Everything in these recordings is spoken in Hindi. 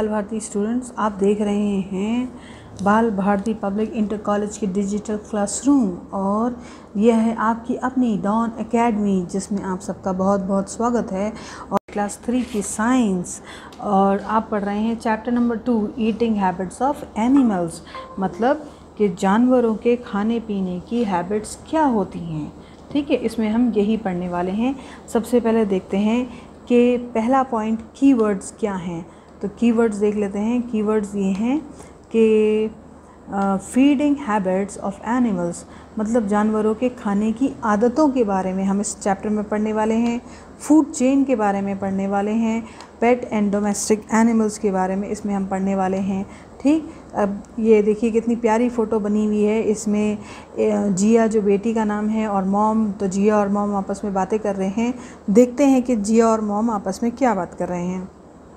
बाल भारती स्टूडेंट्स, आप देख रहे हैं Bal Bharati public inter college के डिजिटल क्लासरूम और यह है आपकी अपनी डॉन एकेडमी जिसमें आप सबका बहुत बहुत स्वागत है। और क्लास 3 की साइंस और आप पढ़ रहे हैं chapter number 2 eating habits of animals, मतलब कि जानवरों के खाने पीने की हैबिट्स क्या होती हैं। ठीक है, इसमें हम यही पढ़ने वाले हैं। सबसे पहले देखते हैं कि पहला पॉइंट कीवर्ड्स क्या हैं। तो कीवर्ड्स देख लेते हैं। कीवर्ड्स ये हैं कि फीडिंग हैबिट्स ऑफ एनिमल्स, मतलब जानवरों के खाने की आदतों के बारे में हम इस चैप्टर में पढ़ने वाले हैं। फूड चेन के बारे में पढ़ने वाले हैं। पेट एंड डोमेस्टिक एनिमल्स के बारे में इसमें हम पढ़ने वाले हैं। ठीक, अब ये देखिए कितनी प्यारी फ़ोटो बनी हुई है। इसमें जिया जो बेटी का नाम है और मॉम, तो जिया और मॉम आपस में बातें कर रहे हैं। देखते हैं कि जिया और मॉम आपस में क्या बात कर रहे हैं।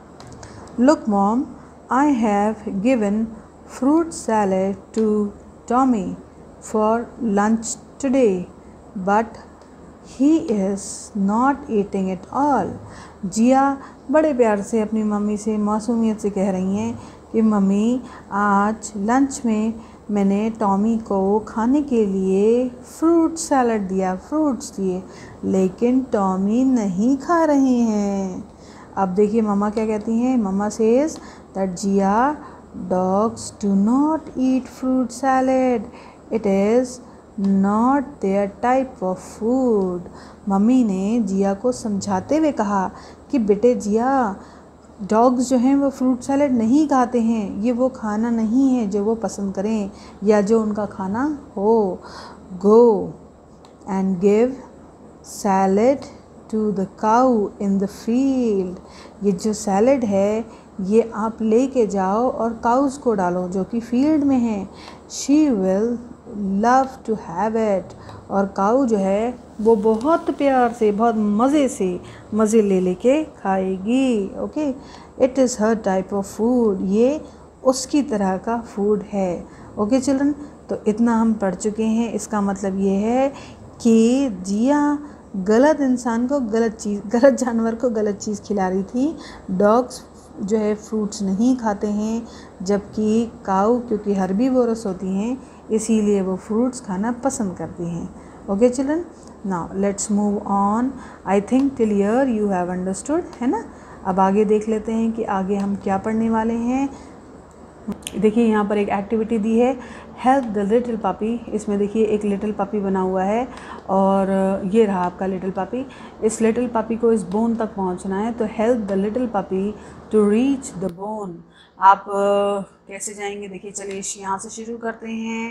Look mom, I have given fruit salad to Tommy for lunch today, but he is not eating it all. Jiya बड़े प्यार से अपनी मम्मी से मासूमियत से कह रही हैं कि मम्मी, आज लंच में मैंने टॉमी को खाने के लिए फ्रूट सैलड दिया, फ्रूट्स दिए, लेकिन टॉमी नहीं खा रहे हैं। अब देखिए मम्मा क्या कहती हैं। मम्मा says that Jiya, dogs do not eat fruit salad. It is not their type of food. मम्मी ने जिया को समझाते हुए कहा कि बेटे जिया, डॉग्स जो हैं वो फ्रूट सैलड नहीं खाते हैं। ये वो खाना नहीं है जो वो पसंद करें या जो उनका खाना हो। Go and give salad to the cow in the field. ये जो सैलड है ये आप लेके जाओ और काउस को डालो जो कि फील्ड में है। She will love to have it. और काऊ जो है वो बहुत प्यार से, बहुत मज़े से, मज़े ले लेके खाएगी। Okay, it is her type of food. ये उसकी तरह का फूड है। ओके चिल्ड्रन, तो इतना हम पढ़ चुके हैं। इसका मतलब ये है कि जिया गलत इंसान को गलत चीज़, गलत जानवर को गलत चीज़ खिला रही थी। डॉग्स जो है फ्रूट्स नहीं खाते हैं, जबकि काऊ क्योंकि हर्बीवोरस होती हैं इसीलिए वो फ्रूट्स खाना पसंद करती हैं। Okay children, now let's move on. I think till here you have understood, है ना। अब आगे देख लेते हैं कि आगे हम क्या पढ़ने वाले हैं। देखिए यहाँ पर एक एक्टिविटी दी है, हेल्प द लिटिल पपी। इसमें देखिए एक लिटिल पपी बना हुआ है और ये रहा आपका लिटिल पपी। इस लिटिल पपी को इस बोन तक पहुँचना है, तो help the little puppy to reach the bone. आप कैसे जाएंगे, देखिए चलिए यहाँ से शुरू करते हैं।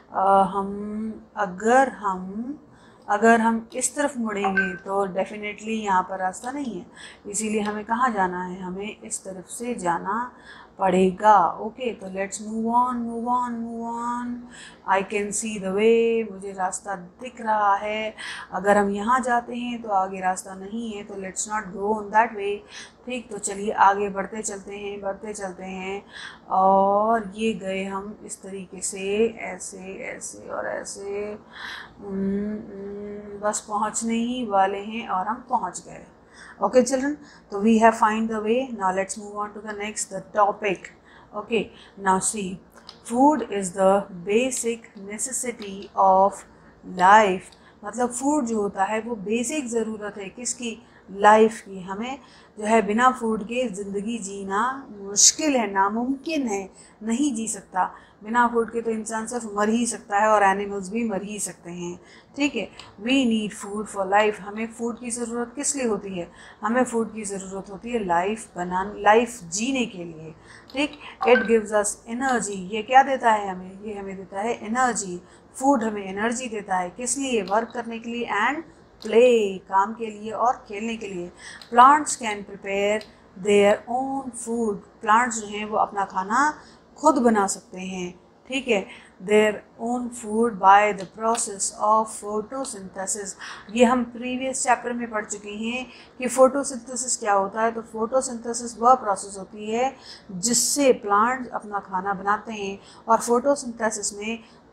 अगर हम इस तरफ मुड़ेंगे तो डेफिनेटली यहाँ पर रास्ता नहीं है, इसीलिए हमें कहाँ जाना है, हमें इस तरफ से जाना पड़ेगा। ओके, तो let's move on, move on, move on. I can see the way, मुझे रास्ता दिख रहा है। अगर हम यहाँ जाते हैं तो आगे रास्ता नहीं है, तो let's not go on that way. ठीक, तो चलिए आगे बढ़ते चलते हैं, बढ़ते चलते हैं। और ये गए हम इस तरीके से, ऐसे ऐसे और ऐसे, बस पहुँचने ही वाले हैं और हम पहुँच गए। Okay children, so we have find the way. Now let's move on to the next topic. Okay, now see, food is the basic necessity of life. मतलब फूड जो होता है वो बेसिक ज़रूरत है किसकी, लाइफ की। हमें जो है बिना फूड के ज़िंदगी जीना मुश्किल है, नामुमकिन है, नहीं जी सकता। बिना फूड के तो इंसान सिर्फ मर ही सकता है और एनिमल्स भी मर ही सकते हैं। ठीक है, we need food for life. हमें फूड की ज़रूरत किस लिए होती है, हमें फूड की ज़रूरत होती है लाइफ जीने के लिए। ठीक, इट गिव्स अस एनर्जी। ये क्या देता है हमें, ये हमें देता है एनर्जी। फूड हमें एनर्जी देता है किस लिए, वर्क करने के लिए एंड प्ले, काम के लिए और खेलने के लिए। Plants can prepare their own food. Plants जो हैं वो अपना खाना खुद बना सकते हैं। ठीक है, their own food by the process of photosynthesis. ये हम प्रीवियस चैप्टर में पढ़ चुके हैं कि फोटोसिंथेसिस क्या होता है। तो फोटोसिंथेसिस वह प्रोसेस होती है जिससे प्लांट्स अपना खाना बनाते हैं और फोटोसिंथेसिस में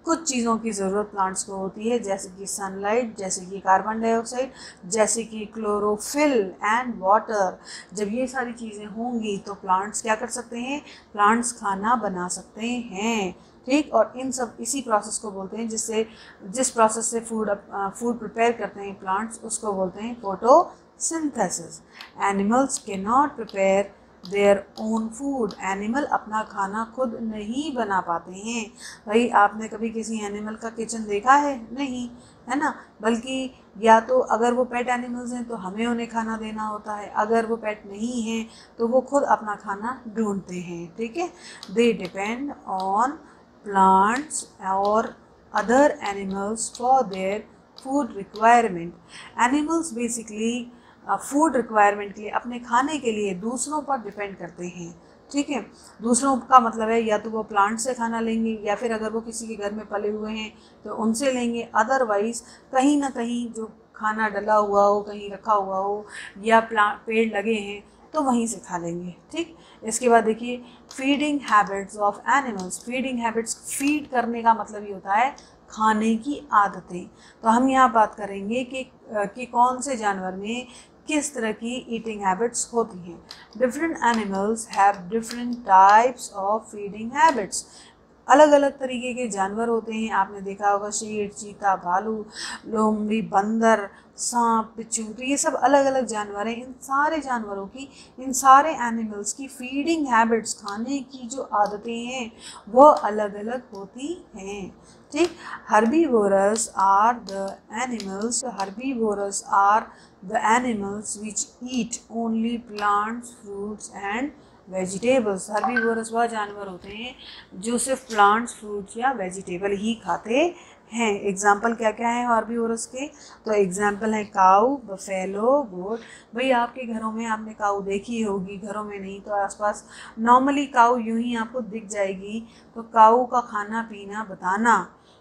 कुछ चीज़ों की ज़रूरत प्लांट्स को होती है, जैसे कि सनलाइट, जैसे कि कार्बन डाइऑक्साइड, जैसे कि क्लोरोफिल एंड वाटर। जब ये सारी चीज़ें होंगी तो प्लांट्स क्या कर सकते हैं, प्लांट्स खाना बना सकते हैं। ठीक, और इन सब इसी प्रोसेस को बोलते हैं, जिस प्रोसेस से फूड प्रिपेयर करते हैं प्लांट्स, उसको बोलते हैं photosynthesis. Animals can not prepare their own food. Animal अपना खाना खुद नहीं बना पाते हैं। भाई आपने कभी किसी एनिमल का किचन देखा है? नहीं, है ना। बल्कि या तो अगर वो पेट एनिमल्स हैं तो हमें उन्हें खाना देना होता है, अगर वो पेट नहीं हैं तो वो खुद अपना खाना ढूंढते हैं। ठीक है, दे डिपेंड ऑन प्लांट्स और other animals for their food requirement. Animals basically food requirement के लिए, अपने खाने के लिए दूसरों पर डिपेंड करते हैं। ठीक है, दूसरों का मतलब है या तो वो प्लांट से खाना लेंगे, या फिर अगर वो किसी के घर में पले हुए हैं तो उनसे लेंगे, अदरवाइज कहीं ना कहीं जो खाना डला हुआ हो, कहीं रखा हुआ हो, या पेड़ लगे हैं तो वहीं से खा लेंगे। ठीक, इसके बाद देखिए feeding habits of animals. Feeding habits, feed करने का मतलब ये होता है खाने की आदतें। तो हम यहाँ बात करेंगे कि कौन से जानवर में किस तरह की ईटिंग हैबिट्स होती हैं। Different animals have different types of feeding habits. अलग अलग तरीके के जानवर होते हैं। आपने देखा होगा शेर, चीता, भालू, लोमड़ी, बंदर, सांप, बिच्छू, तो ये सब अलग अलग जानवर हैं। इन सारे जानवरों की, इन सारे एनिमल्स की फीडिंग हैबिट्स, खाने की जो आदतें हैं वो अलग अलग होती हैं। ठीक, herbivorous are the animals, herbivorous are the animals which eat only plants, fruits and vegetables। Herbivorous वह जानवर होते हैं जो सिर्फ प्लांट्स, फ्रूट्स या वेजिटेबल ही खाते हैं। एग्जाम्पल क्या क्या है हर्बीवोरस के? तो एग्जाम्पल है काऊ, बफेलो, गोट। भाई आपके घरों में आपने काऊ देखी होगी, घरों में नहीं तो आसपास नॉर्मली काऊ यूं ही आपको दिख जाएगी। तो काऊ का खाना पीना बताना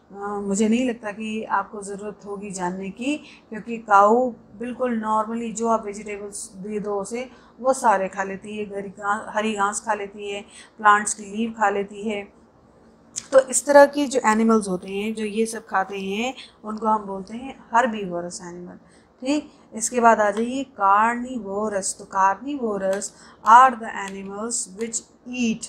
मुझे नहीं लगता कि आपको ज़रूरत होगी जानने की, क्योंकि काऊ बिल्कुल नॉर्मली जो आप वेजिटेबल्स दे दो उसे वो सारे खा लेती है। हरी घास खा लेती है, प्लांट्स की लीव खा लेती है। तो इस तरह के जो एनिमल्स होते हैं जो ये सब खाते हैं उनको हम बोलते हैं हर्बीवोरस एनिमल। ठीक, इसके बाद आ जाइए कार्निवोरस। तो carnivorous are the animals which eat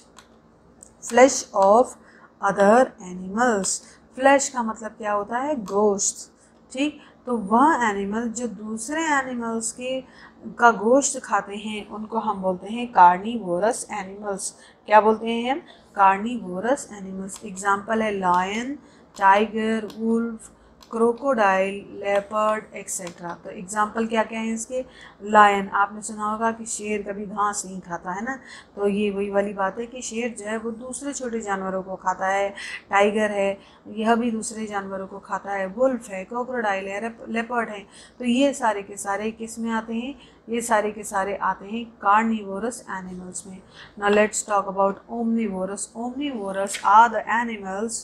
flesh of other animals. Flesh का मतलब क्या होता है? गोश्त। ठीक, तो वह एनिमल जो दूसरे एनिमल्स के का गोश्त खाते हैं उनको हम बोलते हैं कार्निवोरस एनिमल्स। क्या बोलते हैं हम? Carnivorous animals. एग्जाम्पल है lion, tiger, wolf, crocodile, leopard etcetera. तो एग्जाम्पल क्या क्या है इसके? लायन, आपने सुना होगा कि शेर कभी घास नहीं खाता, है ना। तो ये वही वाली बात है कि शेर जो है वो दूसरे छोटे जानवरों को खाता है। टाइगर है, यह भी दूसरे जानवरों को खाता है। वुल्फ है, क्रोकोडाइल है, लेपर्ड है। तो ये सारे के सारे किस में आते हैं? ये सारे के सारे आते हैं कार्निवोरस एनिमल्स में। Now let's talk about omnivorous. Omnivorous are the animals.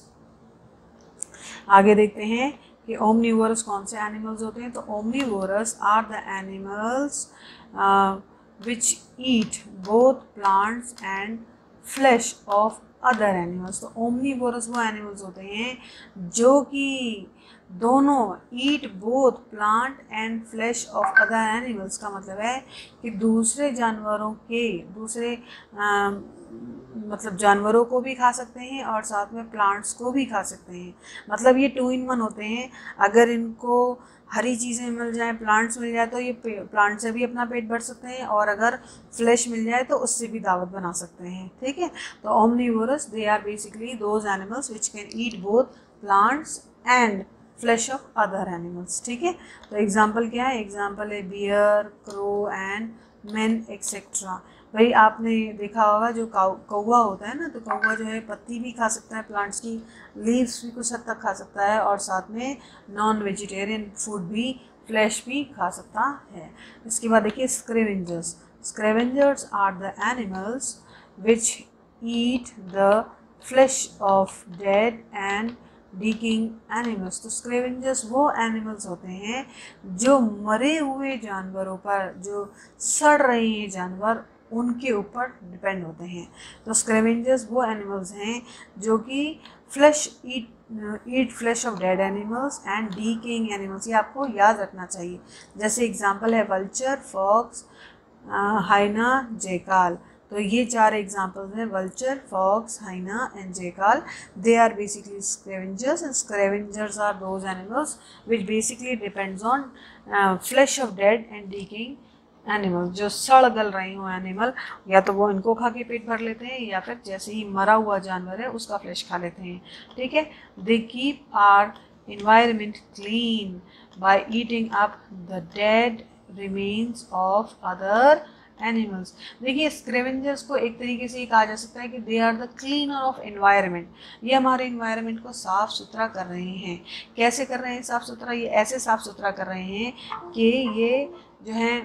आगे देखते हैं कि ओमनिवोरस कौन से एनिमल्स होते हैं। तो omnivorous are the animals which eat both plants and flesh of other animals. तो ओमनिवोरस वो एनिमल्स होते हैं जो कि दोनों eat both plant and flesh of other animals. का मतलब है कि दूसरे जानवरों के मतलब जानवरों को भी खा सकते हैं और साथ में प्लांट्स को भी खा सकते हैं। मतलब ये 2 in 1 होते हैं। अगर इनको हरी चीज़ें मिल जाए, प्लांट्स मिल जाए तो ये प्लांट से भी अपना पेट भर सकते हैं, और अगर फ्लैश मिल जाए तो उससे भी दावत बना सकते हैं। ठीक है, तो omnivorous they are basically those animals which can eat both plants and flesh of other animals. ठीक है, तो एग्जाम्पल क्या है? एग्जाम्पल है bear, crow and man etcetera. भाई आपने देखा होगा जो कौवा होता है ना, तो कौवा जो है पत्ती भी खा सकता है, प्लांट्स की लीव्स भी कुछ हद तक खा सकता है, और साथ में नॉन वेजिटेरियन फूड भी, फ्लैश भी खा सकता है। इसके बाद देखिए scavengers. Scavengers are the animals which eat the flesh of dead and decaying animals. तो स्क्रेवेंजर्स वो एनिमल्स होते हैं जो मरे हुए जानवरों पर, जो सड़ रहे हैं जानवर, उनके ऊपर डिपेंड होते हैं। तो स्क्रेवेंजर्स वो एनिमल्स हैं जो कि flesh eat eat flesh of dead animals and decaying animals, ये आपको याद रखना चाहिए। जैसे एग्जांपल है वल्चर, फॉक्स, हाइना, जेकाल। तो ये 4 एग्जांपल्स हैं, vulture, fox, hyena and jackal. They are basically scavengers and scavengers are those animals which basically depends on flesh of dead and decaying animal. जो सड़ गल रहे हो एनिमल, या तो वो इनको खा के पेट भर लेते हैं या फिर जैसे ही मरा हुआ जानवर है उसका फ्लैश खा लेते हैं। ठीक है। They keep our environment clean by eating up the dead remains of other animals। देखिए स्क्रेवेंजर्स को एक तरीके से कहा जा सकता है कि they are the cleaner of environment. ये हमारे एनवायरनमेंट को साफ़ सुथरा कर रहे हैं। कैसे कर रहे हैं साफ़ सुथरा? ये ऐसे साफ़ सुथरा कर रहे हैं कि ये जो है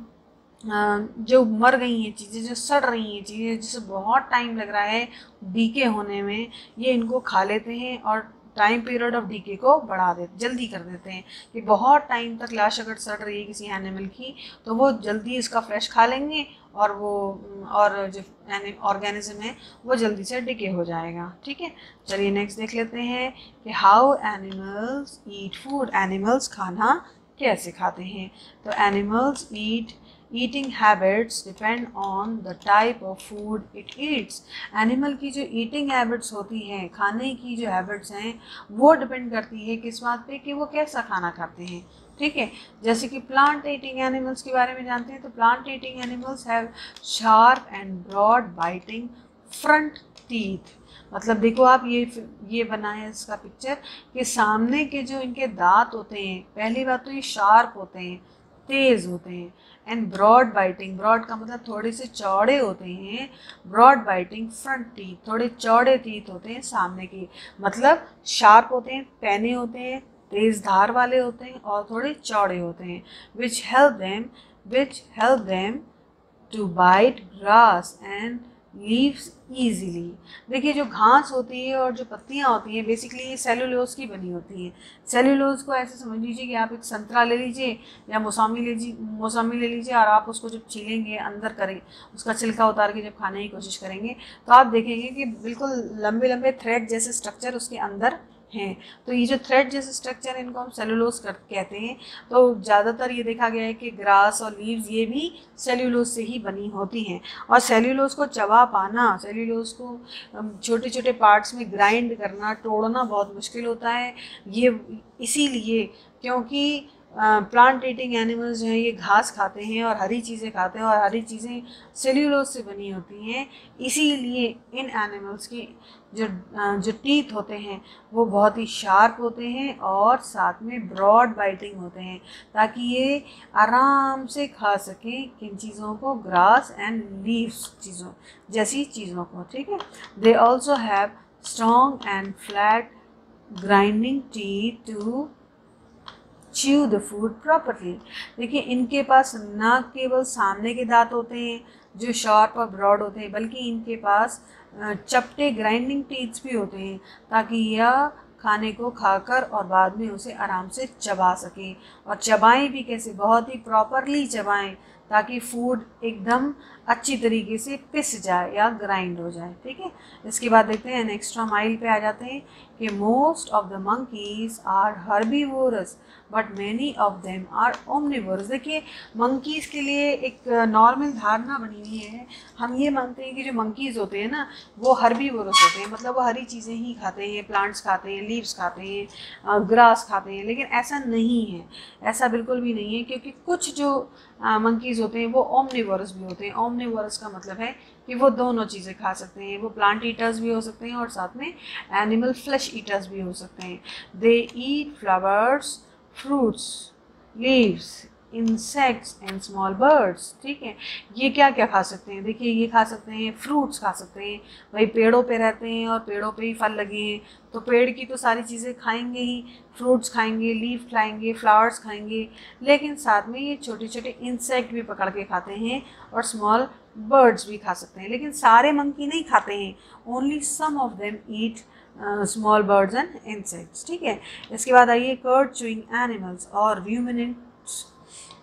जो मर गई हैं चीज़ें, जो सड़ रही हैं चीज़ें, जिसे बहुत टाइम लग रहा है डीके होने में, ये इनको खा लेते हैं और टाइम पीरियड ऑफ डीके को बढ़ा देते, जल्दी कर देते हैं कि बहुत टाइम तक लाश अगर सड़ रही है किसी एनिमल की तो वो जल्दी इसका फ्रेश खा लेंगे और वो और जो ऑर्गेनिज्म है वो जल्दी से डिके हो जाएगा। ठीक है। चलिए नेक्स्ट देख लेते हैं कि how animals eat food. Animals खाना कैसे खाते हैं? तो animals eating habits depend on the type of food it eats. Animal की जो ईटिंग हैबिट्स होती हैं, खाने की जो हैबिट्स हैं, वो डिपेंड करती है किस बात पे कि वो कैसा खाना खाते हैं। ठीक है। जैसे कि प्लांट ईटिंग एनिमल्स के बारे में जानते हैं, तो plant eating animals have sharp and broad biting front teeth. मतलब देखो आप ये बना है इसका पिक्चर कि सामने के जो इनके दांत होते हैं, पहली बात तो ये शार्प होते हैं, तेज होते हैं। एंड ब्रॉड बाइटिंग, ब्रॉड का मतलब थोड़े से चौड़े होते हैं। ब्रॉड बाइटिंग फ्रंट टीथ, थोड़े चौड़े टीथ होते हैं सामने के, मतलब शार्प होते हैं, पैने होते हैं, तेज धार वाले होते हैं और थोड़े चौड़े होते हैं। Which help them to bite grass and leaves easily. देखिए जो घास होती है और जो पत्तियाँ होती हैं बेसिकली ये सेलुलोज की बनी होती हैं। सेलुलोज को ऐसे समझ लीजिए कि आप एक संतरा ले लीजिए या मौसमी ले लीजिए और आप उसको जब छीलेंगे, अंदर करें, उसका छिलका उतार के जब खाने की कोशिश करेंगे तो आप देखेंगे कि बिल्कुल लंबे लंबे थ्रेड जैसे स्ट्रक्चर उसके अंदर हैं। तो ये जो थ्रेड जैसे स्ट्रक्चर है इनको हम सेलुलोज कहते हैं। तो ज़्यादातर ये देखा गया है कि ग्रास और लीव्स ये भी सेल्यूलोज से ही बनी होती हैं। और सेल्यूलोज को चबा पाना, सेल्यूलोज को छोटे छोटे पार्ट्स में ग्राइंड करना, तोड़ना बहुत मुश्किल होता है। ये इसीलिए क्योंकि प्लांट ईटिंग एनिमल्स जो हैं ये घास खाते हैं और हरी चीज़ें खाते हैं और हरी चीज़ें सेल्यूलोज से बनी होती हैं। इसीलिए इन एनिमल्स की जो टीथ होते हैं वो बहुत ही शार्प होते हैं और साथ में ब्रॉड बाइटिंग होते हैं, ताकि ये आराम से खा सकें किन चीज़ों को, ग्रास एंड लीव्स चीज़ों जैसी चीज़ों को। ठीक है। They also have strong and flat grinding teeth to chew the food properly. देखिए इनके पास न केवल सामने के दांत होते हैं जो शार्प और ब्रॉड होते हैं, बल्कि इनके पास चपटे ग्राइंडिंग टीथ्स भी होते हैं, ताकि यह खाने को खाकर और बाद में उसे आराम से चबा सकें। और चबाएं भी कैसे? बहुत ही प्रॉपरली चबाएं ताकि फूड एकदम अच्छी तरीके से पिस जाए या ग्राइंड हो जाए। ठीक है। इसके बाद देखते हैं नेक्स्ट माइल पे आ जाते हैं कि most of the monkeys are herbivorous but many of them are omnivorous. देखिए मंकीज़ के लिए एक नॉर्मल धारणा बनी हुई है, हम ये मानते हैं कि जो मंकीज़ होते हैं ना वो हर्बीवोरस होते हैं, मतलब वो हरी चीज़ें ही खाते हैं, प्लांट्स खाते हैं, लीव्स खाते हैं, ग्रास खाते हैं। लेकिन ऐसा नहीं है, ऐसा बिल्कुल भी नहीं है, क्योंकि कुछ जो मंकीज़ होते हैं वो ओमनिवोरस भी होते हैं। ओमनिवोरस का मतलब है कि वो दोनों चीज़ें खा सकते हैं, वो प्लांट ईटर्स भी हो सकते हैं और साथ में एनिमल फ्लैश ईटर्स भी हो सकते हैं। They eat flowers, fruits, leaves, insects and small birds. ठीक है। ये क्या क्या खा सकते हैं? देखिए ये खा सकते हैं, फ्रूट्स खा सकते हैं, भाई पेड़ों पे रहते हैं और पेड़ों पे ही फल लगे हैं तो पेड़ की तो सारी चीज़ें खाएंगे ही, फ्रूट्स खाएंगे, लीफ खाएंगे, फ्लावर्स खाएंगे, लेकिन साथ में ये छोटे छोटे इंसेक्ट भी पकड़ के खाते हैं और स्मॉल बर्ड्स भी खा सकते हैं। लेकिन सारे मंकी नहीं खाते हैं, only some of them eat small birds and insects. ठीक है। इसके बाद आइए कर्ड चूइंग एनिमल्स और रूमिनेंट्स।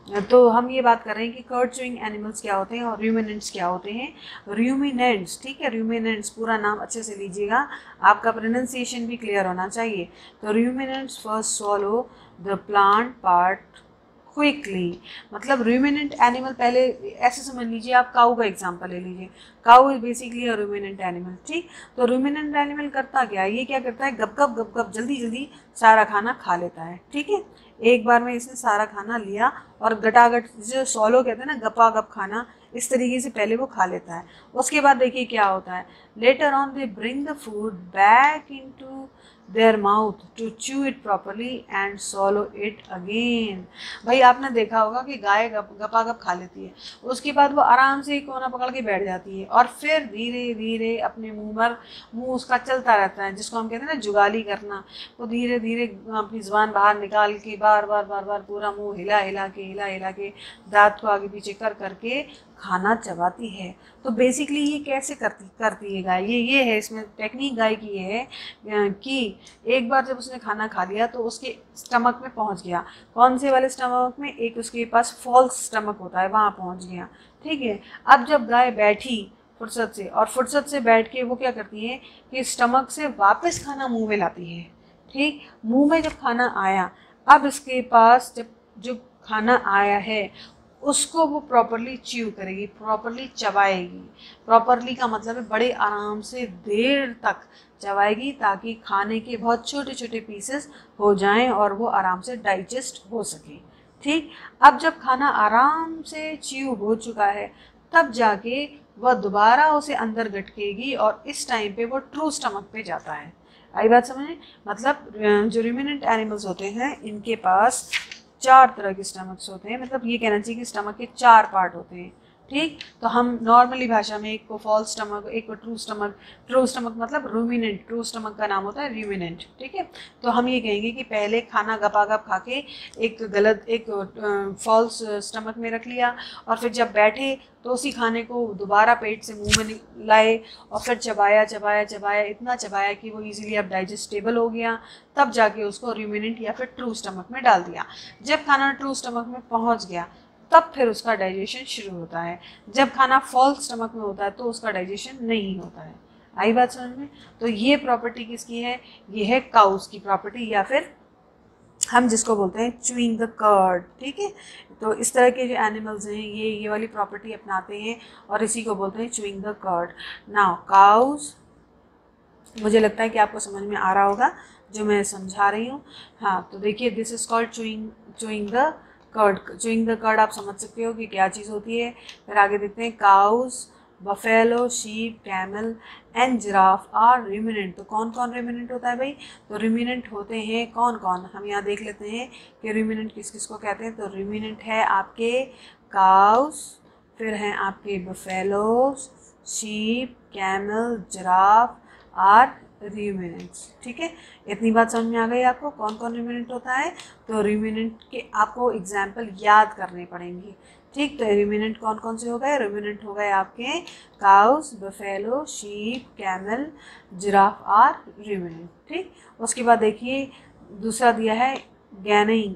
तो हम ये बात कर रहे हैं कि कर्ड च्यूइंग एनिमल्स क्या होते हैं और रूमिनेंट्स क्या होते हैं। रूमिनेंट्स, ठीक है, रूमिनेंट्स पूरा नाम अच्छे से लीजिएगा, आपका प्रोनाउंसिएशन भी क्लियर होना चाहिए। तो ruminants first swallow the plant part quickly, मतलब रूमिनेंट एनिमल पहले ऐसे समझ लीजिए, आप काऊ का एग्जांपल ले लीजिए, cow is basically a ruminant animal, ठीक। तो रूमिनेंट एनिमल करता क्या है, ये क्या करता है, गप गप गप गप जल्दी जल्दी सारा खाना खा लेता है, ठीक है। एक बार में इसने सारा खाना लिया और गटागट, जो सॉलो कहते हैं ना, गपा गप खाना, इस तरीके से पहले वो खा लेता है। उसके बाद देखिए क्या होता है, later on they bring the food back into their mouth to chew it properly and swallow it again. भाई आपने देखा होगा कि गाय गपा गप खा लेती है, उसके बाद वो आराम से कोना पकड़ के बैठ जाती है और फिर धीरे धीरे अपने मुंह उसका चलता रहता है, जिसको हम कहते हैं ना जुगाली करना। वो धीरे धीरे अपनी जुबान बाहर निकाल के बार बार पूरा मुंह हिला हिला के दांत को आगे पीछे कर करके खाना चबाती है। तो बेसिकली ये कैसे करती है गाय, ये है इसमें टेक्निक गाय की ये है कि एक बार जब उसने खाना खा लिया तो उसके स्टमक में पहुंच गया, कौन से वाले स्टमक में, एक उसके पास फॉल्स स्टमक होता है, वहाँ पहुंच गया, ठीक है। अब जब गाय बैठी फुर्सत से, और फुर्सत से बैठ के वो क्या करती है कि स्टमक से वापस खाना मुंह में लाती है, ठीक। मुंह में जब खाना आया, अब इसके पास जब जो खाना आया है उसको वो प्रॉपरली च्यू करेगी, प्रॉपरली चबाएगी। प्रॉपरली का मतलब है बड़े आराम से देर तक चबाएगी, ताकि खाने के बहुत छोटे छोटे पीसेस हो जाएं और वो आराम से डाइजेस्ट हो सके, ठीक। अब जब खाना आराम से च्यू हो चुका है, तब जाके वह दोबारा उसे अंदर गटकेगी और इस टाइम पे वो ट्रू स्टमक पे जाता है। आई बात समझ, मतलब जो रूमिनेंट एनिमल्स होते हैं इनके पास 4 तरह के स्टमक्स होते हैं, मतलब ये कहना चाहिए कि स्टमक के 4 पार्ट होते हैं, ठीक। तो हम नॉर्मली भाषा में एक को फॉल्स स्टमक, एक को ट्रू स्टमक, ट्रू स्टमक मतलब रूमिनेंट, ट्रू स्टमक का नाम होता है रूमिनेंट, ठीक है। तो हम ये कहेंगे कि पहले खाना गपागप खा के एक फॉल्स स्टमक में रख लिया, और फिर जब बैठे तो उसी खाने को दोबारा पेट से मुंह में लाए और फिर चबाया चबाया चबाया, इतना चबाया कि वो इजीली अब डाइजेस्टेबल हो गया, तब जाके उसको रूमिनेंट या फिर ट्रू स्टमक में डाल दिया। जब खाना ट्रू स्टमक में पहुंच गया तब फिर उसका डाइजेशन शुरू होता है। जब खाना फॉल्स स्टमक में होता है तो उसका डाइजेशन नहीं होता है। आई बात समझ में। तो ये प्रॉपर्टी किसकी है, ये है काउस की प्रॉपर्टी, या फिर हम जिसको बोलते हैं च्यूइंग द कर्ड, ठीक है। तो इस तरह के जो एनिमल्स हैं ये वाली प्रॉपर्टी अपनाते हैं और इसी को बोलते हैं chewing the cud. Now cows, मुझे लगता है कि आपको समझ में आ रहा होगा जो मैं समझा रही हूँ। हाँ, तो देखिए this is called chewing the cud. Chewing the cud आप समझ सकते हो कि क्या चीज़ होती है। फिर आगे देखते हैं, cows, buffalo, sheep, camel and giraffe are ruminant. तो कौन कौन रूमिनेंट होता है भाई, तो रूमिनेंट होते हैं कौन कौन, हम यहाँ देख लेते हैं कि रूमिनेंट किस किस को कहते हैं। तो रूमिनेंट है आपके काउस, फिर हैं आपके buffaloes, sheep, camel, giraffe are ruminants, ठीक है। इतनी बात समझ में आ गई आपको कौन कौन रूमिनेंट होता है। तो रूमिनेंट के आपको एग्जाम्पल याद करने पड़ेंगे, ठीक। तो रूमिनेंट कौन कौन से हो गए, रूमिनेंट हो गए आपके cows, buffalo, sheep, camel, giraffe are ruminant, ठीक। उसके बाद देखिए दूसरा दिया है गैनिंग,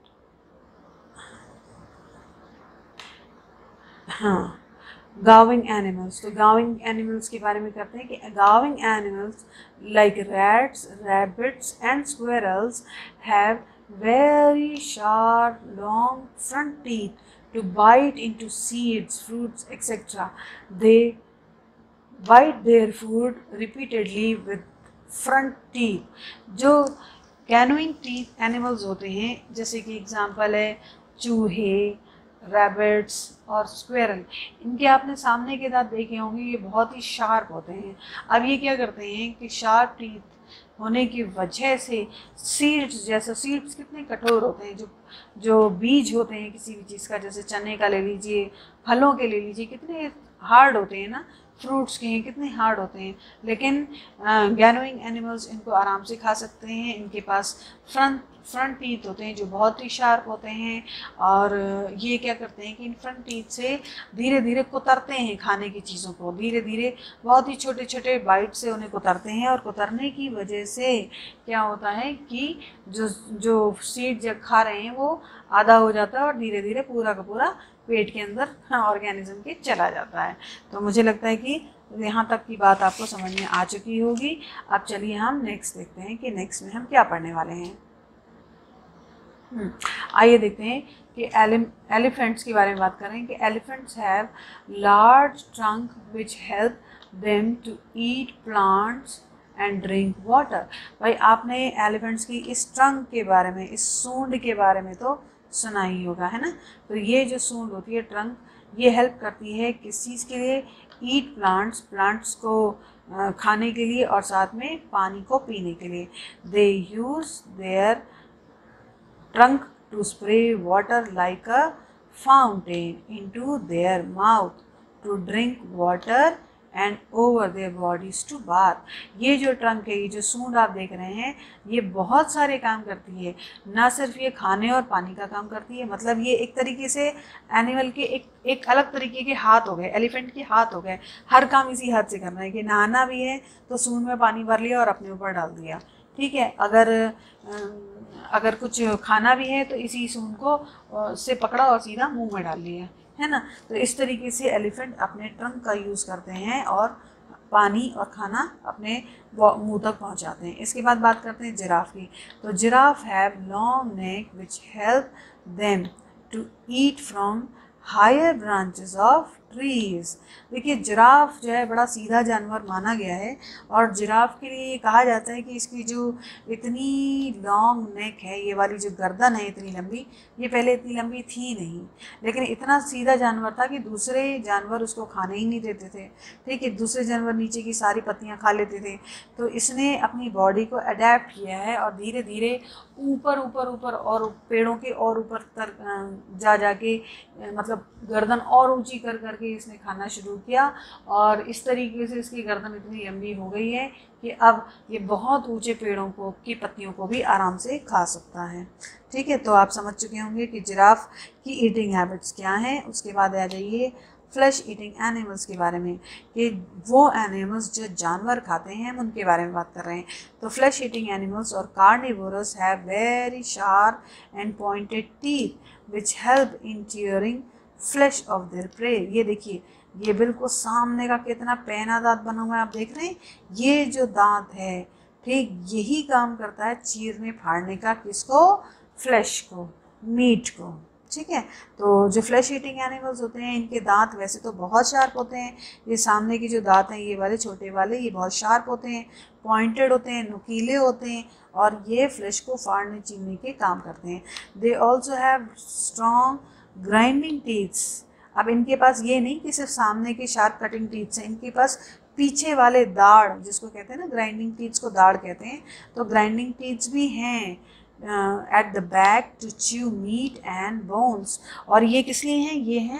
हाँ, गाविंग एनिमल्स। तो गाविंग एनिमल्स के बारे में करते हैं कि gnawing animals like rats, rabbits and squirrels have very sharp long front teeth to bite into seeds, fruits, etc. They bite their food repeatedly with front teeth. जो कैनोइंग टीथ एनिमल्स होते हैं, जैसे कि एग्जांपल है चूहे, रैबिट्स और स्क्वेरल, इनके आपने सामने के दांत देखे होंगे, ये बहुत ही शार्प होते हैं। अब ये क्या करते हैं कि शार्प टीथ होने की वजह से सीड्स, जैसे सीड्स कितने कठोर होते हैं, जो बीज होते हैं किसी भी चीज़ का, जैसे चने का ले लीजिए, फलों के ले लीजिए, कितने हार्ड होते हैं ना, फ्रूट्स के हैं कितने हार्ड होते हैं, लेकिन गैनोइंग एनिमल्स इनको आराम से खा सकते हैं। इनके पास फ्रंट टीथ होते हैं जो बहुत ही शार्प होते हैं, और ये क्या करते हैं कि इन फ्रंट टीथ से धीरे धीरे कुतरते हैं खाने की चीज़ों को, धीरे धीरे बहुत ही छोटे छोटे बाइट से उन्हें कुतरते हैं, और कुतरने की वजह से क्या होता है कि जो जो सीड जब खा रहे हैं वो आधा हो जाता है और धीरे धीरे पूरा का पूरा पेट के अंदर ऑर्गेनिज्म के चला जाता है। तो मुझे लगता है कि यहाँ तक की बात आपको समझ में आ चुकी होगी। अब चलिए हम नेक्स्ट देखते हैं कि नेक्स्ट में हम क्या पढ़ने वाले हैं। आइए देखते हैं कि एलिफेंट्स के बारे में बात करें कि elephants have large trunk which help them to eat plants and drink water. भाई आपने एलिफेंट्स की इस ट्रंक के बारे में, इस सूंड के बारे में तो सुना ही होगा, है ना। तो ये जो सूंड होती है, ट्रंक, ये हेल्प करती है किस चीज़ के लिए? ईट प्लांट्स, प्लांट्स को खाने के लिए और साथ में पानी को पीने के लिए। They use their trunk to spray water like a fountain into their mouth to drink water and over their bodies to bath। ये जो ट्रंक है, ये जो सूंड आप देख रहे हैं, ये बहुत सारे काम करती है। ना सिर्फ ये खाने और पानी का काम करती है, मतलब ये एक तरीके से एनिमल के एक अलग तरीके के हाथ हो गए, एलिफेंट के हाथ हो गए। हर काम इसी हाथ से करना है कि नहाना भी है तो सूंड में पानी भर लिया और अपने ऊपर डाल दिया, ठीक है। अगर कुछ खाना भी है तो इसी सूंड को से पकड़ा और सीधा मुंह में डाल लिया, है ना। तो इस तरीके से एलिफेंट अपने ट्रंक का यूज़ करते हैं और पानी और खाना अपने मुंह तक पहुंचाते हैं। इसके बाद बात करते हैं जिराफ की। तो giraffe have long neck which help them to eat from higher branches of trees. देखिए जिराफ जो है बड़ा सीधा जानवर माना गया है, और जिराफ के लिए कहा जाता है कि इसकी जो इतनी लॉन्ग नेक है, ये वाली जो गर्दन है इतनी लंबी, ये पहले इतनी लंबी थी नहीं, लेकिन इतना सीधा जानवर था कि दूसरे जानवर उसको खाने ही नहीं देते थे, ठीक है। दूसरे जानवर नीचे की सारी पत्तियां खा लेते थे। तो इसने अपनी बॉडी को अडेप्ट किया है और धीरे धीरे ऊपर ऊपर ऊपर और पेड़ों के और ऊपर तक जा के मतलब गर्दन और ऊंची कर करके इसने खाना शुरू किया, और इस तरीके से इसकी गर्दन इतनी लंबी हो गई है कि अब ये बहुत ऊंचे पेड़ों को की पत्तियों को भी आराम से खा सकता है, ठीक है। तो आप समझ चुके होंगे कि जिराफ की ईटिंग हैबिट्स क्या हैं। उसके बाद आ जाइए फ्लैश ईटिंग एनिमल्स के बारे में, कि वो एनिमल्स जो जानवर खाते हैं हम उनके बारे में बात कर रहे हैं। तो फ्लैश ईटिंग एनिमल्स और carnivorous have very sharp and pointed teeth which help in tearing flesh of their prey. ये देखिए, ये बिल्कुल सामने का कितना पैना दांत बना हुआ है, आप देख रहे हैं। ये जो दांत है, ठीक, यही काम करता है चीरने फाड़ने का, किसको? फ्लैश को, मीट को, ठीक है। तो जो फ्लैश ईटिंग एनिमल्स होते हैं इनके दांत वैसे तो बहुत शार्प होते हैं। ये सामने के जो दांत हैं, ये वाले छोटे वाले, ये बहुत शार्प होते हैं, पॉइंटेड होते हैं, नुकीले होते हैं, और ये फ्लैश को फाड़ने चीरने के काम करते हैं। They also have strong grinding teeths. अब इनके पास ये नहीं कि सिर्फ सामने के शार्प कटिंग टीथ्स हैं, इनके पास पीछे वाले दाढ़, जिसको कहते हैं ना ग्राइंडिंग टीथ्स को दाढ़ कहते हैं, तो ग्राइंडिंग टीथ्स भी हैं at the back to chew meat and bones। और ये किस लिए हैं? ये हैं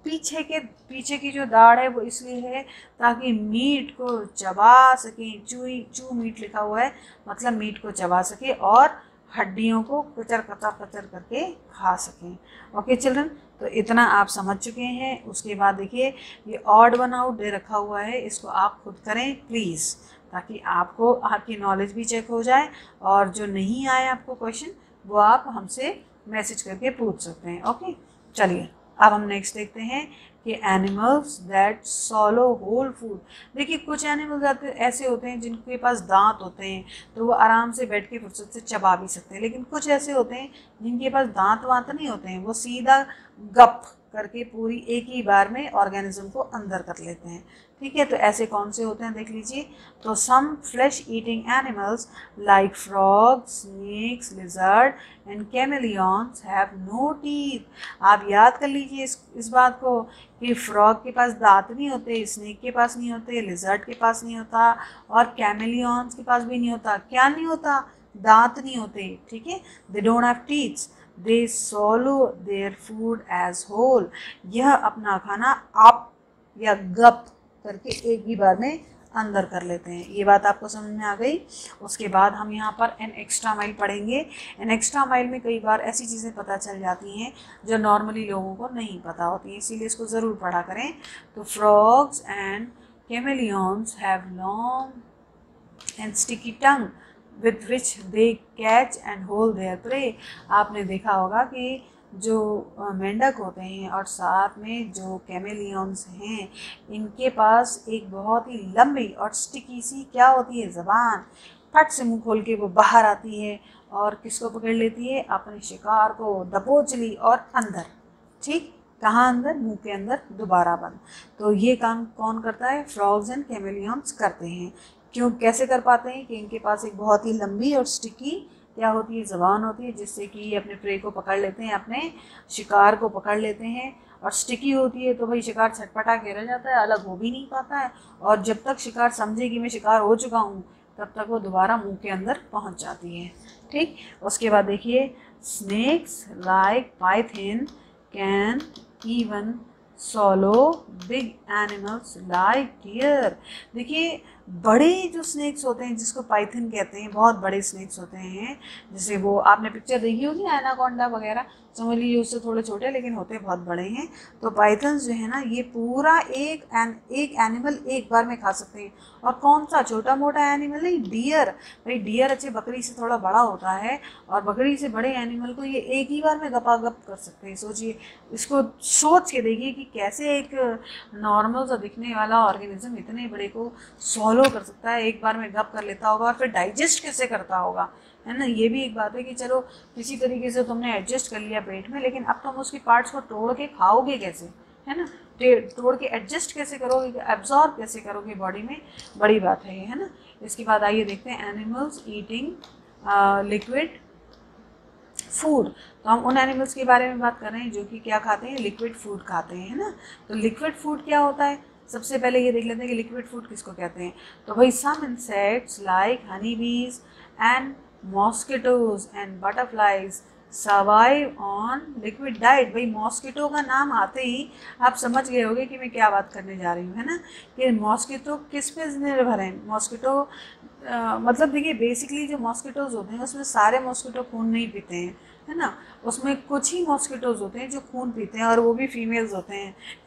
पीछे की जो दाढ़ है वो इसलिए है ताकि मीट को चबा सके। चू मीट लिखा हुआ है, मतलब मीट को चबा सके और हड्डियों को कचर करके खा सकें। ओके चिल्ड्रन, तो इतना आप समझ चुके हैं। उसके बाद देखिए ये ऑड वन आउट दे रखा हुआ है, इसको आप खुद करें प्लीज़, ताकि आपको आपकी नॉलेज भी चेक हो जाए, और जो नहीं आए आपको क्वेश्चन वो आप हमसे मैसेज करके पूछ सकते हैं। ओके चलिए अब हम नेक्स्ट देखते हैं कि animals that swallow whole food. देखिए कुछ एनिमल्स ऐसे होते हैं जिनके पास दांत होते हैं, तो वो आराम से बैठ के फुर्सत से चबा भी सकते हैं, लेकिन कुछ ऐसे होते हैं जिनके पास दांत वांत नहीं होते हैं, वो सीधा गप करके पूरी एक ही बार में ऑर्गेनिज्म को अंदर कर लेते हैं, ठीक है। तो ऐसे कौन से होते हैं देख लीजिए। तो some flesh eating animals like frog, snakes, lizard and chameleons have no teeth. आप याद कर लीजिए इस बात को कि फ्रॉग के पास दांत नहीं होते, स्नेक के पास नहीं होते, लिजर्ड के पास नहीं होता, और कैमेलियंस के पास भी नहीं होता। क्या नहीं होता? दांत नहीं होते, ठीक है। They don't have teeths, they swallow their food as whole। यह अपना खाना आप या गप करके एक ही बार में अंदर कर लेते हैं। ये बात आपको समझ में आ गई। उसके बाद हम यहाँ पर एन एक्स्ट्रा माइल पढ़ेंगे। एन एक्स्ट्रा माइल में कई बार ऐसी चीज़ें पता चल जाती हैं जो नॉर्मली लोगों को नहीं पता होती हैं, इसीलिए इसको ज़रूर पढ़ा करें। तो frogs and chameleons have long and sticky tongue with which they catch and hold their prey. आपने देखा होगा कि जो मेंढक होते हैं और साथ में जो कैमेलियंस हैं, इनके पास एक बहुत ही लंबी और स्टिकी सी क्या होती है, ज़बान। फट से मुंह खोल के वो बाहर आती है और किसको पकड़ लेती है, अपने शिकार को दबोच ली और अंदर, ठीक कहाँ अंदर, मुंह के अंदर दोबारा बंद। तो ये काम कौन करता है, फ्रॉग्स एंड कैमेलियंस करते हैं। क्यों, कैसे कर पाते हैं कि इनके पास एक बहुत ही लंबी और स्टिकी क्या होती है, ज़बान होती है, जिससे कि ये अपने प्रे को पकड़ लेते हैं, अपने शिकार को पकड़ लेते हैं। और स्टिकी होती है तो भाई शिकार छटपटा के रह जाता है, अलग हो भी नहीं पाता है। और जब तक शिकार समझे कि मैं शिकार हो चुका हूँ, तब तक वो दोबारा मुंह के अंदर पहुँच जाती है, ठीक। उसके बाद देखिए, snakes like python can even swallow big animals like deer। देखिए बड़े जो स्नेक्स होते हैं, जिसको पाइथन कहते हैं, बहुत बड़े स्नेक्स होते हैं, जैसे वो आपने पिक्चर देखी होगी एनाकोंडा वगैरह, समझ लीजिए उससे थोड़े छोटे लेकिन होते बहुत बड़े हैं। तो पाइथन जो है ना, ये पूरा एक एनिमल एक बार में खा सकते हैं। और कौन सा, छोटा मोटा एनिमल नहीं, डियर। भाई डियर अच्छे बकरी से थोड़ा बड़ा होता है, और बकरी से बड़े एनिमल को ये एक ही बार में गपागप कर सकते हैं। सोचिए, इसको सोच के देखिए कि कैसे एक नॉर्मल सा दिखने वाला ऑर्गेनिज्म इतने बड़े को सॉलो कर सकता है, एक बार में गप कर लेता होगा, और फिर डाइजेस्ट कैसे करता होगा, है ना। ये भी एक बात है कि चलो किसी तरीके से तुमने एडजस्ट कर लिया पेट में, लेकिन अब तुम उसकी पार्ट्स को तोड़ के खाओगे कैसे, है ना। तोड़ के एडजस्ट कैसे करोगे, एब्जॉर्ब कैसे करोगे बॉडी में, बड़ी बात है ये, है ना। इसके बाद आइए देखते हैं एनिमल्स ईटिंग लिक्विड फूड। तो हम उन एनिमल्स के बारे में बात कर रहे हैं जो कि क्या खाते हैं, लिक्विड फूड खाते हैं, है ना। तो लिक्विड फूड क्या होता है, सबसे पहले ये देख लेते हैं कि लिक्विड फूड किसको कहते हैं। तो भाई some insects like honey bees and mosquitoes and butterflies survive on liquid diet. भाई मॉस्किटो का नाम आते ही आप समझ गए होंगे कि मैं क्या बात करने जा रही हूँ, है ना। कि मॉस्किटो किस पे निर्भर है। मॉस्किटो मतलब देखिए, बेसिकली जो मॉस्किटोज होते हैं उसमें सारे मॉस्किटो खून नहीं पीते हैं, है ना। उसमें कुछ ही मॉस्किटोज होते हैं जो खून पीते हैं, और वो भी फीमेल्स होते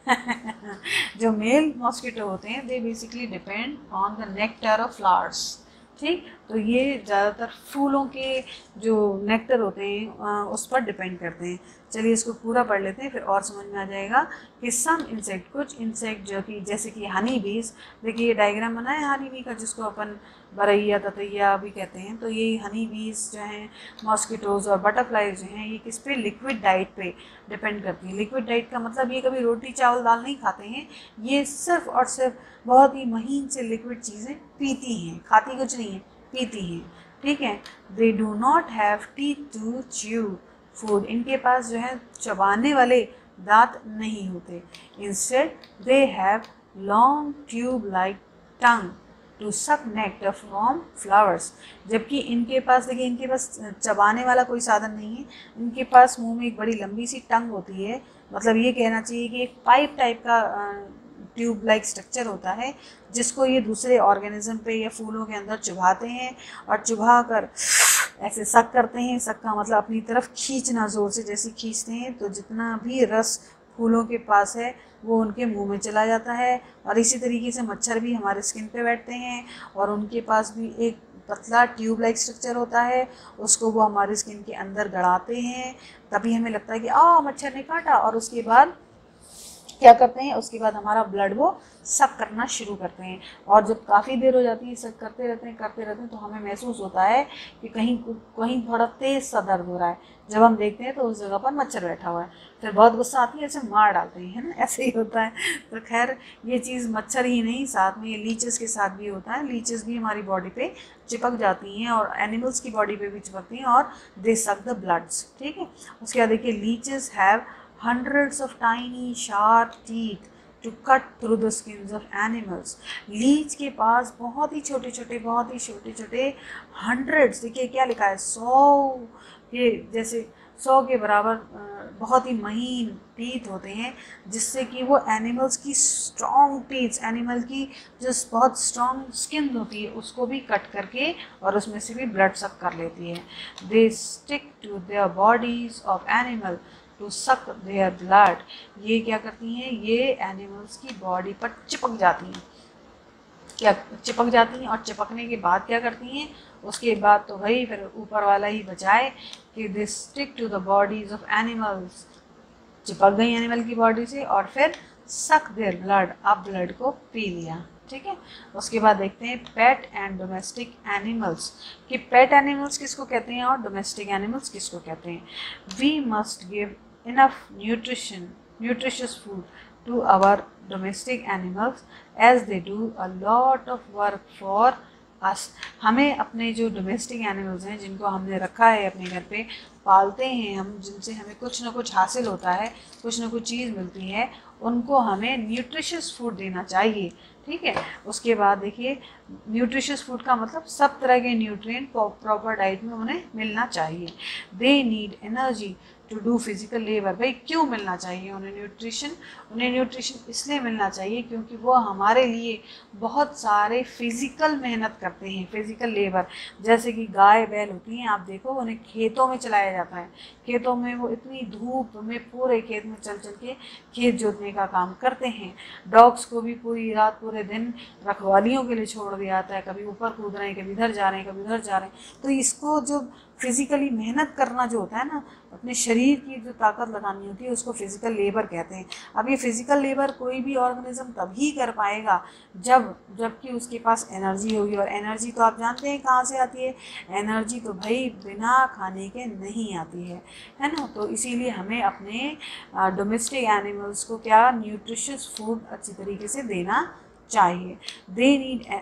हैं। जो मेल मॉस्किटो होते हैं, they basically depend on the nectar of flowers, ठीक। तो ये ज़्यादातर फूलों के जो नेक्टर होते हैं उस पर डिपेंड करते हैं। चलिए इसको पूरा पढ़ लेते हैं, फिर और समझ में आ जाएगा कि सम इंसेक्ट, कुछ इंसेक्ट जो कि जैसे कि हनी बीज, देखिए ये डायग्राम बना है हनी बी का, जिसको अपन बरैया ततैया भी कहते हैं। तो ये हनी बीज जो हैं, मॉस्किटोज और बटरफ्लाइज जो हैं, ये किस पे, लिक्विड डाइट पे डिपेंड करती है। लिक्विड डाइट का मतलब ये कभी रोटी चावल दाल नहीं खाते हैं, ये सिर्फ और सिर्फ बहुत ही महीन से लिक्विड चीज़ें पीती हैं, खाती कुछ नहीं है, पीती हैं, ठीक है। They do not have teeth to chew food. इनके पास जो है चबाने वाले दांत नहीं होते। Instead they have long tube like tongue to suck nectar from flowers. जबकि इनके पास, देखिए इनके पास चबाने वाला कोई साधन नहीं है, इनके पास मुंह में एक बड़ी लंबी सी टंग होती है। मतलब ये कहना चाहिए कि एक पाइप टाइप का ट्यूब लाइक स्ट्रक्चर होता है, जिसको ये दूसरे ऑर्गेनिज्म पे या फूलों के अंदर चुभाते हैं, और चुभा कर ऐसे सक करते हैं। सक का मतलब अपनी तरफ खींचना, ज़ोर से जैसे खींचते हैं तो जितना भी रस फूलों के पास है वो उनके मुंह में चला जाता है। और इसी तरीके से मच्छर भी हमारे स्किन पे बैठते हैं, और उनके पास भी एक पतला ट्यूब लाइक स्ट्रक्चर होता है, उसको वो हमारे स्किन के अंदर गड़ाते हैं। तभी हमें लगता है कि मच्छर ने काटा, और उसके बाद क्या करते हैं, उसके बाद हमारा ब्लड वो सक करना शुरू करते हैं। और जब काफ़ी देर हो जाती है सक करते रहते हैं, तो हमें महसूस होता है कि कहीं थोड़ा तेज़ सा दर्द हो रहा है। जब हम देखते हैं तो उस जगह पर मच्छर बैठा हुआ है, फिर बहुत गुस्सा आती है, ऐसे मार डालते हैं, है ना, ऐसे ही होता है। तो खैर ये चीज़ मच्छर ही नहीं, साथ में ये लीचेस के साथ भी होता है। लीचेस भी हमारी बॉडी पे चिपक जाती हैं, और एनिमल्स की बॉडी पे भी चिपकती हैं, और दे सक द ब्लड्स, ठीक है। उसके बाद देखिए, leeches have hundreds of tiny sharp teeth to cut through the skins of animals। Leech के पास बहुत ही छोटे छोटे hundreds, देखिए क्या लिखा है, 100 के जैसे 100 के बराबर बहुत ही महीन टीथ होते हैं, जिससे कि वो एनिमल्स की स्ट्रॉन्ग टीथ, एनिमल की जो बहुत स्ट्रॉन्ग स्किन होती है उसको भी कट करके और उसमें से भी ब्लड सक कर लेती है। They stick to their bodies of animal to suck their blood. ये क्या करती हैं, ये एनिमल्स की बॉडी पर चिपक जाती हैं, क्या चिपक जाती हैं, और चिपकने के बाद क्या करती हैं, उसके बाद तो भाई फिर ऊपर वाला ही बचाए कि they stick to the bodies of animals, चिपक गई एनिमल की बॉडी से और फिर सक देयर ब्लड, अब ब्लड को पी लिया। ठीक है, उसके बाद देखते हैं पेट एंड डोमेस्टिक एनिमल्स, कि पेट एनिमल्स किसको कहते हैं और डोमेस्टिक एनिमल्स किसको कहते हैं। We must give enough nutritious food to our domestic animals as they do a lot of work for us। हमें अपने जो डोमेस्टिक एनिमल्स हैं, जिनको हमने रखा है अपने घर पे, पालते हैं हम, जिनसे हमें कुछ ना कुछ हासिल होता है, कुछ ना कुछ चीज़ मिलती है, उनको हमें न्यूट्रिशियस फूड देना चाहिए। ठीक है, उसके बाद देखिए न्यूट्रिशियस फूड का मतलब सब तरह के न्यूट्रिएंट प्रॉपर डाइट में उन्हें मिलना चाहिए। They need energy to do physical labour. भाई क्यों मिलना चाहिए उन्हें न्यूट्रिशन? उन्हें न्यूट्रिशन इसलिए मिलना चाहिए क्योंकि वो हमारे लिए बहुत सारे फिजिकल मेहनत करते हैं, फिजिकल लेबर। जैसे कि गाय बैल होती हैं, आप देखो उन्हें खेतों में चलाया जाता है, खेतों में वो इतनी धूप में पूरे खेत में चल चल के खेत जोतने का काम करते हैं। डॉग्स को भी पूरी रात पूरे दिन रखवालियों के लिए छोड़ दिया जाता है, कभी ऊपर कूद रहे हैं, कभी इधर जा रहे हैं, कभी उधर जा रहे हैं। तो इसको जो फिज़िकली मेहनत करना जो होता है ना, अपने शरीर की जो ताकत लगानी होती है, उसको फिज़िकल लेबर कहते हैं। अब ये फिज़िकल लेबर कोई भी ऑर्गेनिज्म तभी कर पाएगा जबकि उसके पास एनर्जी होगी, और एनर्जी तो आप जानते हैं कहाँ से आती है, एनर्जी तो भाई बिना खाने के नहीं आती है ना। तो इसीलिए हमें अपने डोमेस्टिक एनिमल्स को क्या न्यूट्रिशियस फूड अच्छी तरीके से देना चाहिए। They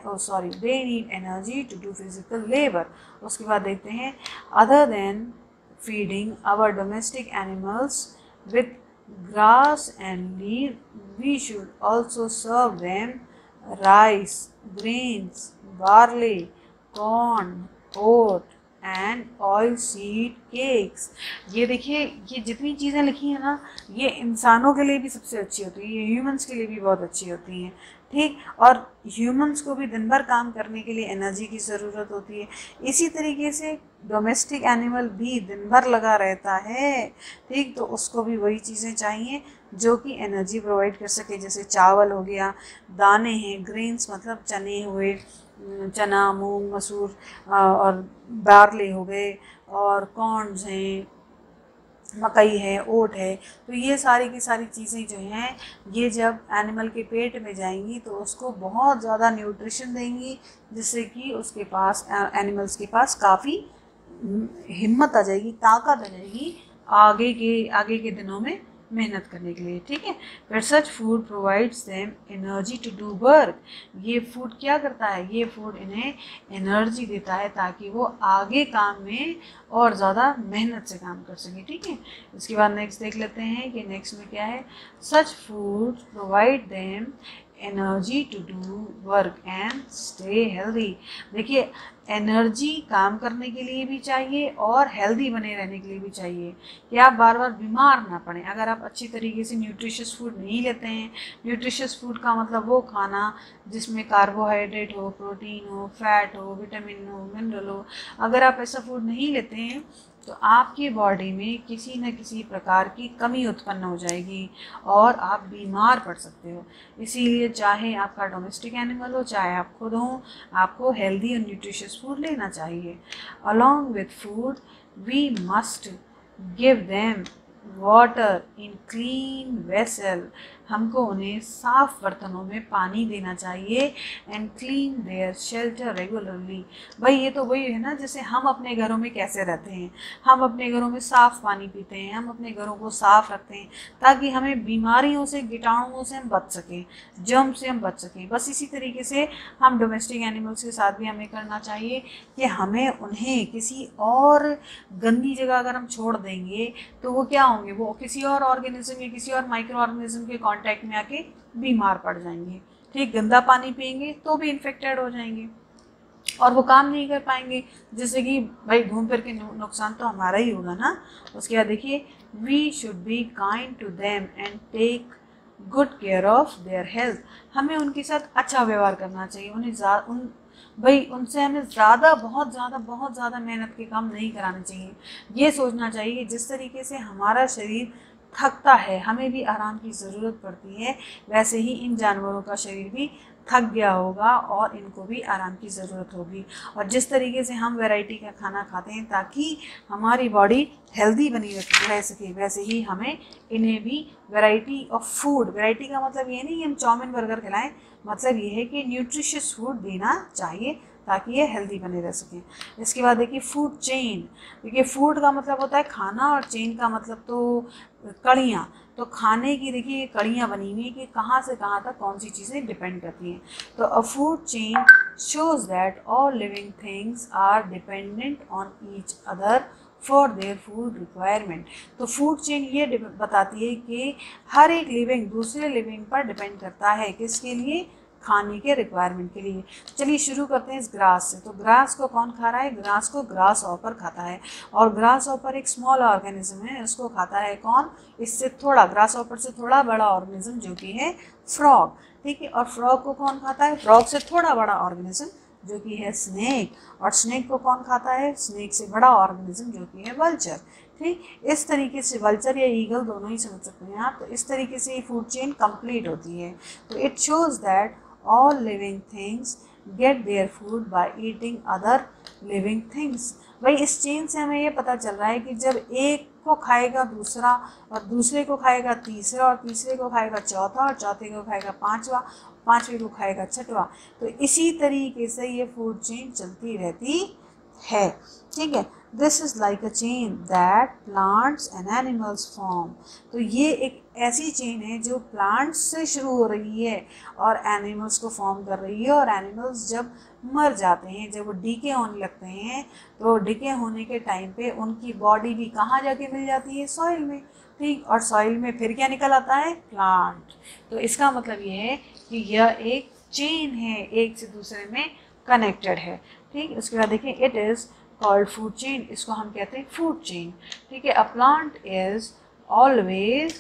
need energy to do physical labour. उसके बाद देखते हैं other than feeding our domestic animals with grass and leaf, we should also serve them rice, grains, barley, corn, oat and oil seed cakes। ये देखिए, ये जितनी चीज़ें लिखी हैं ना, ये इंसानों के लिए भी सबसे अच्छी होती है, ये ह्यूमंस के लिए भी बहुत अच्छी होती हैं। ठीक, और ह्यूमंस को भी दिन भर काम करने के लिए एनर्जी की ज़रूरत होती है। इसी तरीके से डोमेस्टिक एनिमल भी दिन भर लगा रहता है। ठीक, तो उसको भी वही चीज़ें चाहिए जो कि एनर्जी प्रोवाइड कर सके, जैसे चावल हो गया, दाने हैं, ग्रेन्स मतलब चने हुए, चना, मूंग, मसूर, और बार्ले हो गए, और कॉर्न्स हैं, मकई है, ओट है। तो ये सारी की सारी चीज़ें जो हैं, ये जब एनिमल के पेट में जाएंगी तो उसको बहुत ज़्यादा न्यूट्रिशन देंगी, जिससे कि उसके पास, एनिमल्स के पास काफ़ी हिम्मत आ जाएगी, ताकत आ जाएगी आगे के दिनों में मेहनत करने के लिए। ठीक है, फिर such food provides them energy to do work. ये फूड क्या करता है, ये फूड इन्हें एनर्जी देता है ताकि वो आगे काम में और ज़्यादा मेहनत से काम कर सके। ठीक है, इसके बाद नेक्स्ट देख लेते हैं कि नेक्स्ट में क्या है। Such food provide them energy to do work and stay healthy. देखिए, एनर्जी काम करने के लिए भी चाहिए और हेल्दी बने रहने के लिए भी चाहिए, कि आप बार बार बीमार ना पड़ें। अगर आप अच्छी तरीके से न्यूट्रिशियस फूड नहीं लेते हैं, न्यूट्रिशियस फूड का मतलब वो खाना जिसमें कार्बोहाइड्रेट हो, प्रोटीन हो, फैट हो, विटामिन हो, मिनरल हो, अगर आप ऐसा फूड नहीं लेते हैं तो आपकी बॉडी में किसी न किसी प्रकार की कमी उत्पन्न हो जाएगी और आप बीमार पड़ सकते हो। इसीलिए चाहे आपका डोमेस्टिक एनिमल हो, चाहे आप खुद हो, आपको हेल्दी और न्यूट्रिशियस फूड लेना चाहिए। Along with food we must give them water in clean vessel. हमको उन्हें साफ़ बर्तनों में पानी देना चाहिए। And clean their shelter regularly. भाई ये तो वही है ना, जैसे हम अपने घरों में कैसे रहते हैं, हम अपने घरों में साफ़ पानी पीते हैं, हम अपने घरों को साफ़ रखते हैं ताकि हमें बीमारियों से, कीटाणुओं से हम बच सकें, जर्म से हम बच सकें। बस इसी तरीके से हम डोमेस्टिक एनिमल्स के साथ भी हमें करना चाहिए कि हमें उन्हें किसी और गंदी जगह अगर हम छोड़ देंगे तो वो क्या होंगे, वो किसी और ऑर्गेनिज्म या किसी और माइक्रो ऑर्गेनिज्म के कांटेक्ट में आके बीमार पड़ जाएंगे। ठीक, गंदा पानी पिएंगे तो भी इन्फेक्टेड हो जाएंगे। और वो काम नहीं कर पाएंगे, जैसे कि भाई घूम फिर के नुकसान तो हमारा ही होगा ना। उसके बाद देखिए, we should be kind to them and take good care of their health. हमें उनके साथ अच्छा व्यवहार करना चाहिए, उन्हें भाई उनसे हमें बहुत ज़्यादा मेहनत के काम नहीं कराने चाहिए। ये सोचना चाहिए कि जिस तरीके से हमारा शरीर थकता है, हमें भी आराम की ज़रूरत पड़ती है, वैसे ही इन जानवरों का शरीर भी थक गया होगा और इनको भी आराम की ज़रूरत होगी। और जिस तरीके से हम वैरायटी का खाना खाते हैं ताकि हमारी बॉडी हेल्दी बनी रह सके, वैसे ही हमें इन्हें भी वैरायटी ऑफ फूड, वैरायटी का मतलब ये नहीं कि हम चाउमीन बर्गर खिलाएं, मतलब ये है कि न्यूट्रिशियस फूड देना चाहिए ताकि ये हेल्दी बने रह सकें। इसके बाद देखिए फूड चेन। देखिए फूड का मतलब होता है खाना और चेन का मतलब तो कड़ियाँ। तो खाने की देखिए कड़ियाँ बनी हुई है कि कहाँ से कहाँ तक कौन सी चीज़ें डिपेंड करती हैं। तो a food chain shows that all living things are dependent on each other for their food requirement. तो फूड चेन ये बताती है कि हर एक लिविंग दूसरे लिविंग पर डिपेंड करता है, किसके लिए, खाने के रिक्वायरमेंट के लिए। चलिए शुरू करते हैं इस ग्रास से। तो ग्रास को कौन खा रहा है, ग्रास को ग्रास ऑपर खाता है। और ग्रास ऑपर एक स्मॉल ऑर्गेनिज्म है, इसको खाता है कौन, इससे थोड़ा, ग्रास ऑपर से थोड़ा बड़ा ऑर्गेनिज्म जो कि है फ्रॉग। ठीक है, और फ्रॉग को कौन खाता है, फ्रॉग से थोड़ा बड़ा ऑर्गेनिज्म जो कि है स्नेक। और स्नेक को कौन खाता है, स्नेक से बड़ा ऑर्गेनिज्म जो कि है वल्चर। ठीक, इस तरीके से वल्चर या ईगल दोनों ही समझ सकते हैं आप। तो इस तरीके से ये फूड चेन कंप्लीट होती है। तो it shows that all living things get their food by eating other living things। भाई इस चेन से हमें ये पता चल रहा है कि जब एक को खाएगा दूसरा, और दूसरे को खाएगा तीसरा, और तीसरे को खाएगा चौथा, और चौथे को खाएगा पांचवा, पांचवे को खाएगा छठवा। तो इसी तरीके से ये फूड चेन चलती रहती है। ठीक है, this is like a chain that plants and animals form. तो ये एक ऐसी चेन है जो प्लांट्स से शुरू हो रही है और एनिमल्स को फॉर्म कर रही है। और एनिमल्स जब मर जाते हैं, जब वो डीके होने लगते हैं, तो डीके होने के टाइम पे उनकी बॉडी भी कहाँ जाके मिल जाती है, सॉइल में। ठीक, और सॉइल में फिर क्या निकल आता है, प्लांट। तो इसका मतलब ये है कि यह एक चेन है, एक से दूसरे में कनेक्टेड है। ठीक, उसके बाद देखिए it is called food chain, इसको हम कहते हैं फूड चेन। ठीक है, a plant is always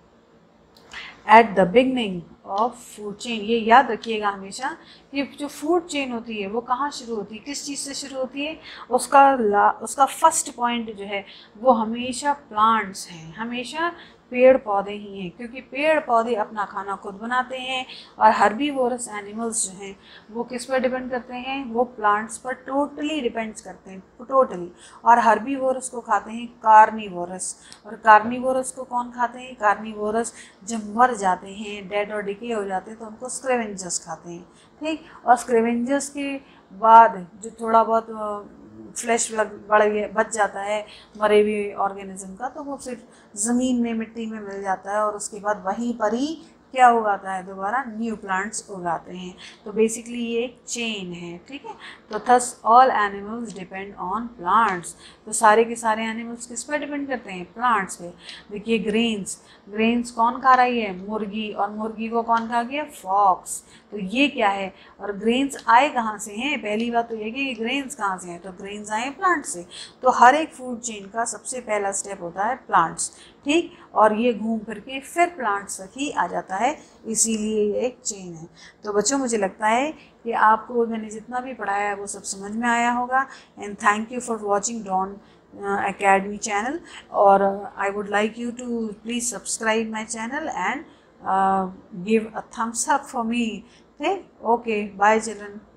at the beginning of food chain. ये याद रखिएगा हमेशा कि जो फूड चेन होती है वो कहाँ शुरू होती है, किस चीज़ से शुरू होती है, उसका फर्स्ट पॉइंट जो है वो हमेशा प्लांट्स हैं, हमेशा पेड़ पौधे ही हैं। क्योंकि पेड़ पौधे अपना खाना खुद बनाते हैं और हर्बीवोरस एनिमल्स जो हैं वो किस पर डिपेंड करते हैं, वो प्लांट्स पर टोटली डिपेंड्स करते हैं, टोटली। और हर्बीवोरस को खाते हैं कार्निवोरस। और कार्निवोरस को कौन खाते हैं, कार्निवोरस जब मर जाते हैं, डेड और डिके हो जाते हैं, तो उनको स्क्रेवेंजर्स खाते हैं। ठीक, और स्क्रेवेंजर्स के बाद जो थोड़ा बहुत फ्लैश बच जाता है मरे हुए ऑर्गेनिज्म का, तो वो फिर ज़मीन में, मिट्टी में मिल जाता है और उसके बाद वहीं पर ही क्या उगाता है, दोबारा न्यू प्लांट्स उगाते हैं। तो बेसिकली ये एक चेन है। ठीक है, तो thus all animals depend on plants. तो सारे के सारे एनिमल्स किस पर डिपेंड करते हैं, प्लांट्स पे। देखिए ग्रेन्स, ग्रेन्स कौन खा रही है, मुर्गी, और मुर्गी को कौन खा गया, फॉक्स। तो ये क्या है, और ग्रेन्स आए कहाँ से हैं, पहली बात तो ये कि ग्रेन्स कहाँ से हैं, तो ग्रेन्स आए प्लांट से। तो हर एक फूड चेन का सबसे पहला स्टेप होता है प्लांट्स। ठीक, और ये घूम फिर के फिर प्लांट्स तक ही आ जाता है, इसीलिए ये एक चेन है। तो बच्चों मुझे लगता है कि आपको मैंने जितना भी पढ़ाया है वो सब समझ में आया होगा। And thank you for watching Don Academy channel, or I would like you to please subscribe my channel and give a thumbs up for me. Okay, bye children.